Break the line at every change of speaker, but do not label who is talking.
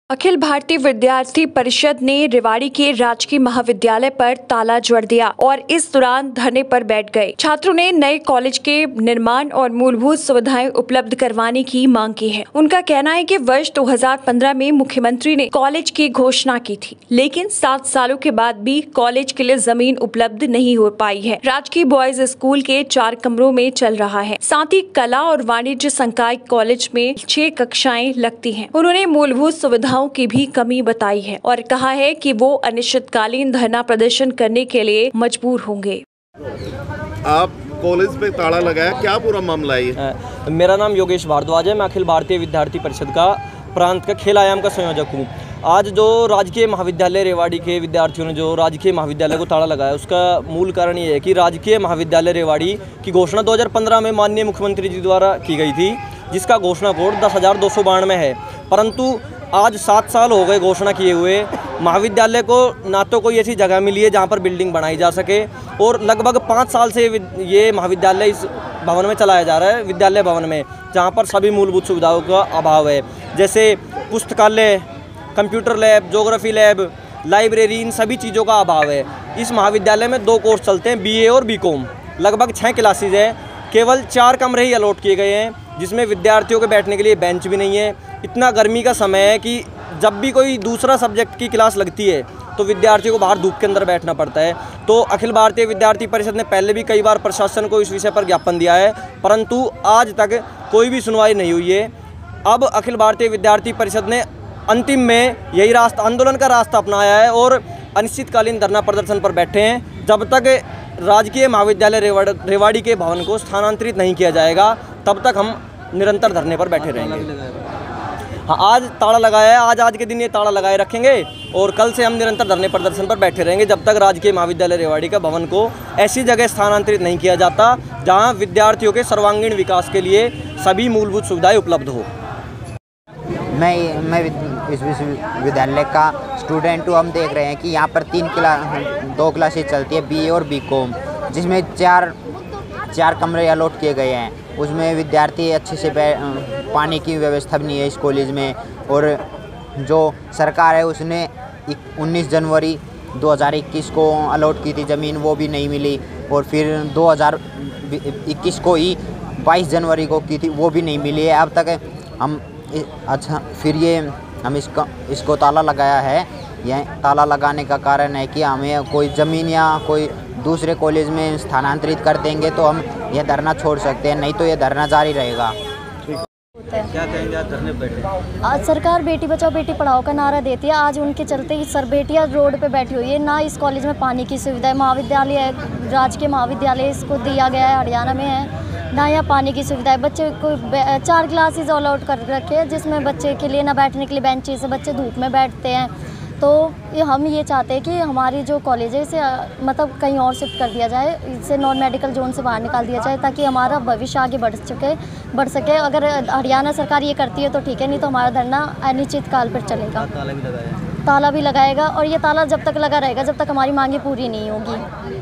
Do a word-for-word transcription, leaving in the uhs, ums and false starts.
अखिल भारतीय विद्यार्थी परिषद ने रेवाड़ी के राजकीय महाविद्यालय पर ताला जड़ दिया और इस दौरान धरने पर बैठ गए। छात्रों ने नए कॉलेज के निर्माण और मूलभूत सुविधाएं उपलब्ध करवाने की मांग की है। उनका कहना है कि वर्ष दो हज़ार पंद्रह में मुख्यमंत्री ने कॉलेज की घोषणा की थी, लेकिन सात सालों के बाद भी कॉलेज के लिए जमीन उपलब्ध नहीं हो पाई है। राजकीय बॉयज स्कूल के चार कमरों में चल रहा है, साथ ही कला और वाणिज्य संकाय कॉलेज में छह कक्षाएं लगती हैं। उन्होंने मूलभूत सुविधाओं की भी कमी बताई है और कहा है कि वो अनिश्चितकालीन धरना प्रदर्शन करने के लिए मजबूर होंगे।
आप कॉलेज पे ताला लगाया, क्या पूरा मामला है?
मेरा नाम योगेश भारद्वाज है। मैं अखिल भारतीय विद्यार्थी परिषद का प्रांत का खेल आयाम का संयोजक हूँ। आज जो राजकीय महाविद्यालय रेवाड़ी के विद्यार्थियों ने जो राजकीय महाविद्यालय को ताला लगाया, उसका मूल कारण ये है कि राजकीय महाविद्यालय रेवाड़ी की घोषणा दो हज़ार पंद्रह में माननीय मुख्यमंत्री जी द्वारा की गई थी, जिसका घोषणा कोड दस हज़ार दो सौ बानवे है। परंतु आज सात साल हो गए घोषणा किए हुए। महाविद्यालय को ना तो कोई ऐसी जगह मिली है जहाँ पर बिल्डिंग बनाई जा सके, और लगभग पाँच साल से ये महाविद्यालय इस भवन में चलाया जा रहा है, विद्यालय भवन में, जहाँ पर सभी मूलभूत सुविधाओं का अभाव है, जैसे पुस्तकालय, computer lab, geography lab, library, इन सभी चीज़ों का अभाव है। इस महाविद्यालय में दो कोर्स चलते हैं, बीए और बीकॉम। लगभग छः क्लासेज है, केवल चार कमरे ही अलॉट किए गए हैं, जिसमें विद्यार्थियों के बैठने के लिए बेंच भी नहीं है। इतना गर्मी का समय है कि जब भी कोई दूसरा सब्जेक्ट की क्लास लगती है तो विद्यार्थियों को बाहर धूप के अंदर बैठना पड़ता है। तो अखिल भारतीय विद्यार्थी परिषद ने पहले भी कई बार प्रशासन को इस विषय पर ज्ञापन दिया है, परंतु आज तक कोई भी सुनवाई नहीं हुई है। अब अखिल भारतीय विद्यार्थी परिषद ने अंतिम में यही रास्ता, आंदोलन का रास्ता अपनाया है और अनिश्चितकालीन धरना प्रदर्शन पर बैठे हैं। जब तक राजकीय महाविद्यालय रेवाड़ी रेवाड़ी के भवन को स्थानांतरित नहीं किया जाएगा, तब तक हम निरंतर धरने पर बैठे रहेंगे। हाँ, आज ताला लगाया है, आज आज के दिन ये ताला लगाए रखेंगे और कल से हम निरंतर धरने प्रदर्शन पर बैठे रहेंगे, जब तक राजकीय महाविद्यालय रेवाड़ी का भवन को ऐसी जगह स्थानांतरित नहीं किया जाता जहां विद्यार्थियों के सर्वांगीण विकास के लिए सभी मूलभूत सुविधाएं उपलब्ध हो।
मैं मैं इस विश्वविद्यालय का स्टूडेंट हूँ। हम देख रहे हैं कि यहाँ पर तीन क्ला दो क्लासेज चलती है, बीए और बीकॉम, जिसमें चार चार कमरे अलॉट किए गए हैं। उसमें विद्यार्थी अच्छे से पानी की व्यवस्था भी नहीं है इस कॉलेज में, और जो सरकार है उसने उन्नीस जनवरी दो हज़ार इक्कीस को अलॉट की थी ज़मीन, वो भी नहीं मिली, और फिर दो हज़ार इक्कीस को ही बाईस जनवरी को की थी, वो भी नहीं मिली है अब तक। हम अच्छा फिर ये हम इसका इसको ताला लगाया है। यह ताला लगाने का कारण है कि हमें कोई ज़मीन या कोई दूसरे कॉलेज में स्थानांतरित कर देंगे तो हम यह धरना छोड़ सकते हैं, नहीं तो यह धरना जारी रहेगा।
क्या कहेंगे आप धरने बैठे?
आज सरकार बेटी बचाओ बेटी पढ़ाओ का नारा देती है, आज उनके चलते ही सर बेटियाँ रोड पे बैठी हुई है। ना इस कॉलेज में पानी की सुविधा है, महाविद्यालय है, राजकीय महाविद्यालय इसको दिया गया है, हरियाणा में है, ना यहाँ पानी की सुविधा है। बच्चे को चार क्लासेज ऑल आउट कर रखे हैं, जिसमें बच्चे के लिए ना बैठने के लिए बेंचेस, बच्चे धूप में बैठते हैं। तो ये हम ये चाहते हैं कि हमारी जो कॉलेज है इसे मतलब कहीं और शिफ्ट कर दिया जाए, इसे नॉन मेडिकल जोन से बाहर निकाल दिया जाए, ताकि हमारा भविष्य आगे बढ़ सके बढ़ सके अगर हरियाणा सरकार ये करती है तो ठीक है, नहीं तो हमारा धरना अनिश्चित काल पर चलेगा।
ताला भी लगाया
ताला भी लगाएगा, और ये ताला जब तक लगा रहेगा जब तक हमारी मांगे पूरी नहीं होगी।